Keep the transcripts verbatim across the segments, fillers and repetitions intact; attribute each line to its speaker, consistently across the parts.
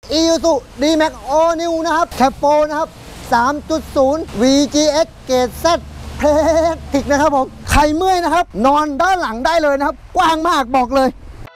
Speaker 1: Isuzu ดี แม็กซ์ All New นะครับแคปโปนะครับ สามจุดศูนย์ วี จี เอส เกรด Z เพลติกนะครับผมใครเมื่อยนะครับนอนด้านหลังได้เลยนะครับกว้างมากบอกเลย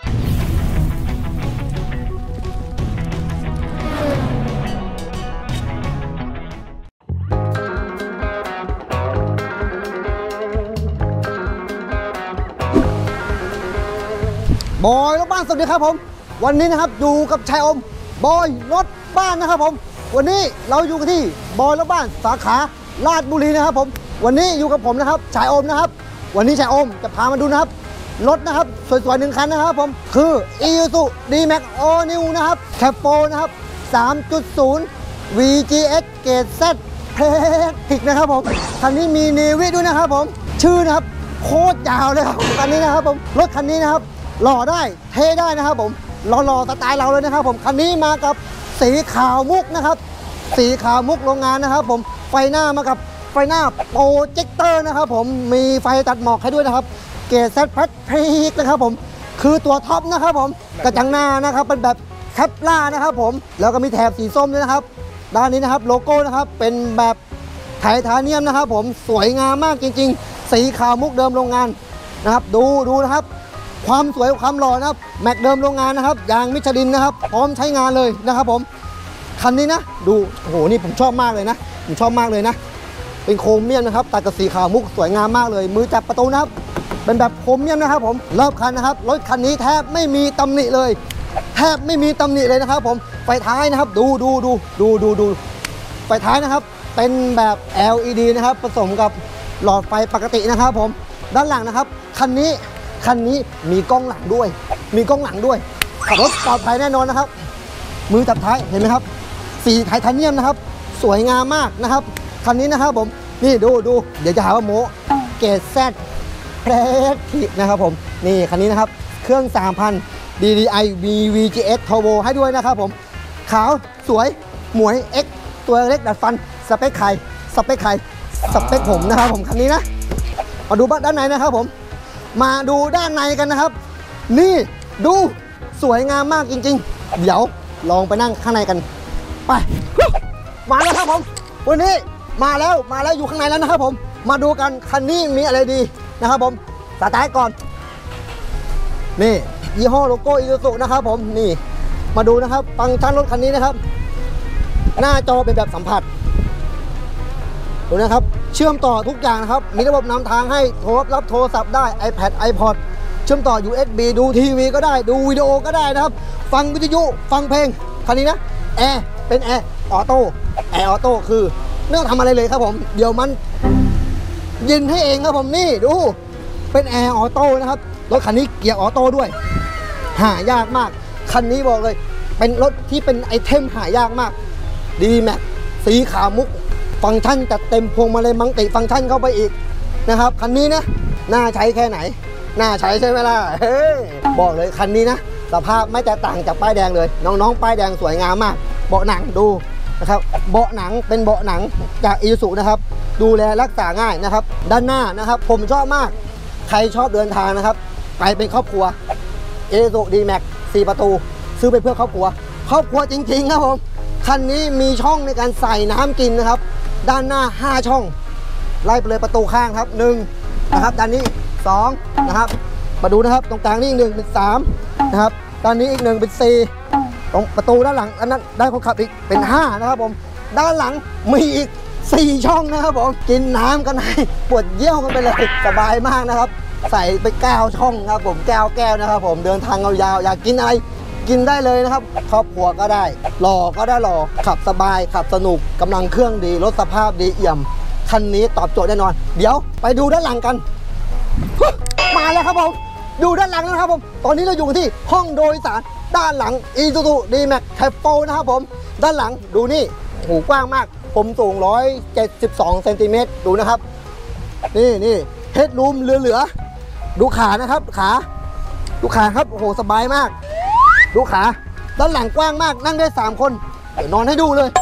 Speaker 1: บอยรถบ้านสวัสดีครับผมวันนี้นะครับอยู่กับชายอมบอยรถบ้านนะครับผมวันนี้เราอยู่กันที่บอยรถบ้านสาขาลาดบุรีนะครับผมวันนี้อยู่กับผมนะครับชายอมนะครับวันนี้ชายอมจะพามาดูนะครับรถนะครับสวยๆหนึ่งคันนะครับผมคือ Isuzu ดี แม็กซ์ All New นะครับแคปโปนะครับ สามจุดศูนย์ วี จี เอส เกรด Z เพลติกนะครับผมคันนี้มีเนวิด้วยนะครับผมชื่อนะครับโคตรยาวเลยครับคันนี้นะครับผมรถคันนี้นะครับหล่อได้เท่ได้นะครับผมหล่อๆสไตล์เราเลยนะครับผมคันนี้มากับสีขาวมุกนะครับสีขาวมุกโรงงานนะครับผมไฟหน้ามากับไฟหน้าโปรเจคเตอร์นะครับผมมีไฟตัดหมอกให้ด้วยนะครับเกรด Z แพทพรีกนะครับผมคือตัวท็อปนะครับผมกระจังหน้านะครับเป็นแบบแคปล่านะครับผมแล้วก็มีแถบสีส้มด้วยนะครับด้านนี้นะครับโลโก้นะครับเป็นแบบไทเทเนียมนะครับผมสวยงามมากจริงๆสีขาวมุกเดิมโรงงานนะครับดูดูนะครับความสวยความหล่อนะครับแม็กเดิมโรงงานนะครับยางมิชลินนะครับพร้อมใช้งานเลยนะครับผมคันนี้นะดูโอ้โหนี่ผมชอบมากเลยนะผมชอบมากเลยนะเป็นโครเมียมนะครับตัดกับสีขาวมุกสวยงามมากเลยมือจับประตูนะครับเป็นแบบโครเมียมนะครับผมรอบคันนะครับรถคันนี้แทบไม่มีตำหนิเลยแทบไม่มีตำหนิเลยนะครับผมไฟท้ายนะครับดูดูดูดูดูดูไฟท้ายนะครับเป็นแบบ แอล อี ดี นะครับผสมกับหลอดไฟปกตินะครับผมด้านหลังนะครับคันนี้คันนี้มีกล้องหลังด้วยมีกล้องหลังด้วยขับรถปลอดภัยแน่นอนนะครับมือจับท้ายเห็นไหมครับสีไทเทเนียมนะครับสวยงามมากนะครับคันนี้นะครับผมนี่ดูดูเดี๋ยวจะหาว่าโม้เกรด Z เพลทินะครับผมนี่คันนี้นะครับเครื่อง สามพัน ดี ดี ไอ มี วี จี เอส Turbo ให้ด้วยนะครับผมขาวสวยหมวย X ตัวเล็กดัดฟันสเปคใครสเปคใครสเปคผมนะครับผมคันนี้นะมาดูด้านในนะครับผมมาดูด้านในกันนะครับนี่ดูสวยงามมากจริงๆเดี๋ยวลองไปนั่งข้างในกันไปมาแล้วครับผมวันนี้มาแล้วมาแล้วอยู่ข้างในแล้วนะครับผมมาดูกันคันนี้มีอะไรดีนะครับผมสตาร์ทก่อนนี่ยี่ห้อโลโก้ Isuzu นะครับผมนี่มาดูนะครับฟังก์ชันรถคันนี้นะครับหน้าจอเป็นแบบสัมผัสดูนะครับเชื่อมต่อทุกอย่างนะครับมีระบบนำทางให้โทรรับโทรศัพท์ได้ iPad iPod เชื่อมต่อ ยู เอส บี ดูทีวีก็ได้ดูวิดีโอก็ได้นะครับฟังวิทยุฟังเพลงคันนี้นะแอร์เป็นแอร์ออโต้แอร์ออโต้คือไม่ต้องทำอะไรเลยครับผมเดี๋ยวมันเย็นให้เองครับผมนี่ดูเป็นแอร์ออโต้นะครับรถคันนี้เกียร์ออโต้ด้วยหายากมากคันนี้บอกเลยเป็นรถที่เป็นไอเทมหายากมากดีแม็กสีขาวมุกฟังก์ชันจัดเต็มพวงมาลัยมังติฟังก์ชันเข้าไปอีกนะครับคันนี้นะน่าใช้แค่ไหนน่าใช้ใช่ไหมล่ะเฮ้ยบอกเลยคันนี้นะสภาพไม่แตกต่างจากป้ายแดงเลยน้องๆป้ายแดงสวยงามมากเบาะหนังดูนะครับเบาะหนังเป็นเบาะหนังจาก Isuzu นะครับดูแลรักษาง่ายนะครับด้านหน้านะครับผมชอบมากใครชอบเดินทางนะครับไปเป็นครอบครัว Isuzu ดี แม็กซ์ สี่ประตูซื้อไปเพื่อครอบครัวครอบครัวจริงๆครับผมคันนี้มีช่องในการใส่น้ำกินนะครับด้านหน้าห้าช่องไล่ไปเลยประตูข้างครับหนึ่งนะครับด้านนี้สองนะครับมาดูนะครับตรงกลางนี่อีกหนึ่งเป็นสามนะครับด้านนี้อีกหนึ่งเป็นสี่ตรงประตูด้านหลังอันนั้นด้านคนขับอีกเป็นห้านะครับผมด้านหลังมีอีกสี่ช่องนะครับผมกินน้ำกันให้ปวดเยี่ยวกันไปเลยสบายมากนะครับใส่ไปเก้าช่องครับผมแก้วแก้วนะครับผมเดินทางยาวๆอยากกินอะไรกินได้เลยนะครับครอบครัวก็ได้หล่อก็ได้หล่อขับสบายขับสนุกกำลังเครื่องดีรถสภาพดีเอี่ยมคันนี้ตอบโจทย์แน่นอนเดี๋ยวไปดูด้านหลังกันมาแล้วครับผมดูด้านหลังนะครับผมตอนนี้เราอยู่ที่ห้องโดยสารด้านหลัง Isuzu ดี แม็กซ์ Capo นะครับผมด้านหลังดูนี่หูกว้างมากผมสูงหนึ่งร้อยเจ็ดสิบสองเซนติเมตรดูนะครับนี่นี่เฮดรูมเหลือๆดูขานะครับขาดูขาครับโอ้โหสบายมากดูขาด้านหลังกว้างมากนั่งได้สามคนเดี๋ยวนอนให้ดูเลย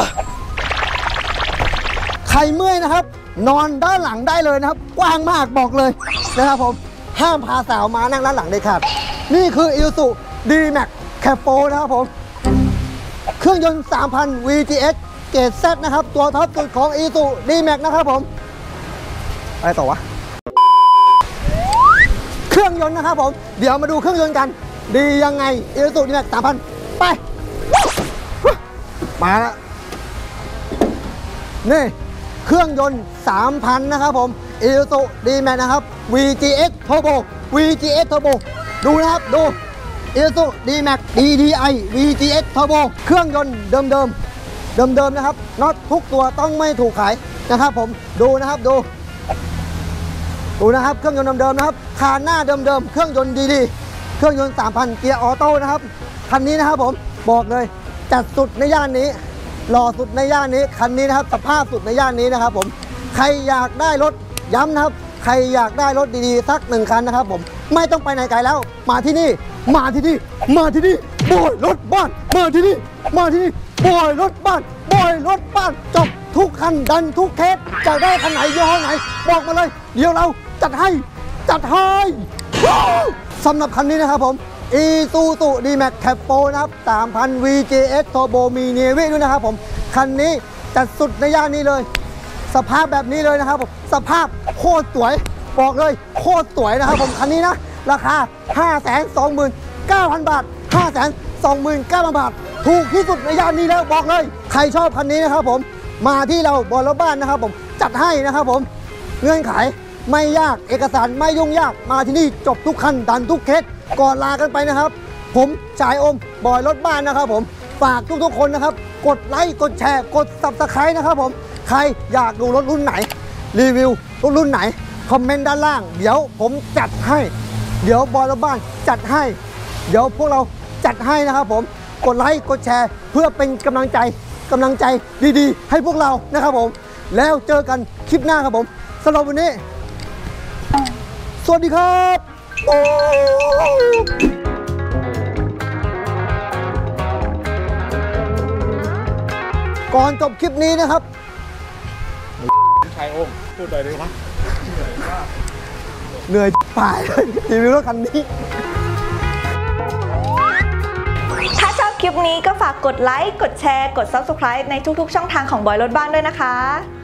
Speaker 1: ใครเมื่อยนะครับนอนด้านหลังได้เลยนะครับกว้างมากบอกเลยนะครับผมห้ามพาสาวมานั่งด้านหลังเด็ดขาดนี่คือ Isuzu ดี แม็กซ์ Capo นะครับผมเครื่องยนต์ สามพัน วี จี เอส เกรด Z นะครับตัวท็อปสุดของ Isuzu D-Max นะครับผมอะไรต่อวะเครื่องยนต์นะครับผมเดี๋ยวมาดูเครื่องยนต์กันดียังไง Isuzu D-Max สามพัน ไปมาแล้วนี่เครื่องยนต์ สามพัน นะครับผม Isuzu D-Max นะครับ วี จี เอส Turbo วี จี เอส Turbo ดูนะครับดู Isuzu D-Max ดี ดี ไอ วี จี เอส Turbo เครื่องยนต์เดิมเดิมเดิมเดิมๆนะครับน็อตทุกตัวต้องไม่ถูกขายนะครับผมดูนะครับดูดูนะครับเครื่องยนต์เดิมๆนะครับคานหน้าเดิมๆเครื่องยนต์ดีๆเครื่องยนต์ สามพัน เกียร์ออโต้นะครับคันนี้นะครับผมบอกเลยจัดสุดในย่านนี้หล่อสุดในย่านนี้คันนี้นะครับสภาพสุดในย่านนี้นะครับผมใครอยากได้รถย้ำนะครับใครอยากได้รถดีๆสักหนึ่งคันนะครับผมไม่ต้องไปไหนไกลแล้วมาที่นี่มาที่นี่มาที่นี่บอยรถบ้านมาที่นี่มาที่นี่บอยรถบ้านบอยรถบ้านจบทุกคันดันทุกเคสจะได้คันไหนยี่ห้อไหนบอกมาเลยเดี๋ยวเราจัดให้จัดให้สำหรับคันนี้นะครับผม Isuzu D-Max Cab Pro นะครับ สามพัน วี จี เอส Turbo มี Navy ด้วยนะครับผมคันนี้จัดสุดในย่านนี้เลยสภาพแบบนี้เลยนะครับผมสภาพโคตรสวยบอกเลยโคตรสวยนะครับผมคันนี้นะราคา ห้าแสนสองหมื่นเก้าพัน บาท ห้าแสนสองหมื่นเก้าพัน บาทถูกที่สุดในย่านนี้แล้วบอกเลยใครชอบคันนี้นะครับผมมาที่เราบอยรถบ้านนะครับผมจัดให้นะครับผมเงื่อนไขไม่ยากเอกสารไม่ยุ่งยากมาที่นี่จบทุกคันดันทุกเคสก่อนลากันไปนะครับผมชายอมบอยรถบ้านนะครับผมฝากทุกๆคนนะครับกดไลค์กดแชร์กด ซับสไครบ์ นะครับผมใครอยากดูรถรุ่นไหนรีวิวรถรุ่นไหนคอมเมนต์ด้านล่างเดี๋ยวผมจัดให้เดี๋ยวบอยรถบ้านจัดให้เดี๋ยวพวกเราจัดให้นะครับผมกดไลค์กดแชร์เพื่อเป็นกำลังใจกำลังใจดีๆให้พวกเรานะครับผมแล้วเจอกันคลิปหน้าครับผมสำหรับวันนี้สวัสดีครับก่อนจบคลิปนี้นะครับ
Speaker 2: ชายองค์พูดอะไรดีวะเหนื่อยมาก
Speaker 1: เหนื่อยป่ายเลยรีวิวรถคันนี้
Speaker 3: ถ้าชอบคลิปนี้ก็ฝากกดไลค์กดแชร์กด ซับสไครบ์ ในทุกๆช่องทางของบอยรถบ้านด้วยนะคะ